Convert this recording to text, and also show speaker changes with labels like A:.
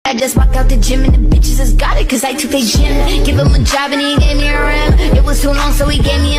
A: I just walk out the gym and the bitches has got it, cause I took their gym. Give him a job and he gave me a rim. It was too long so he gave me a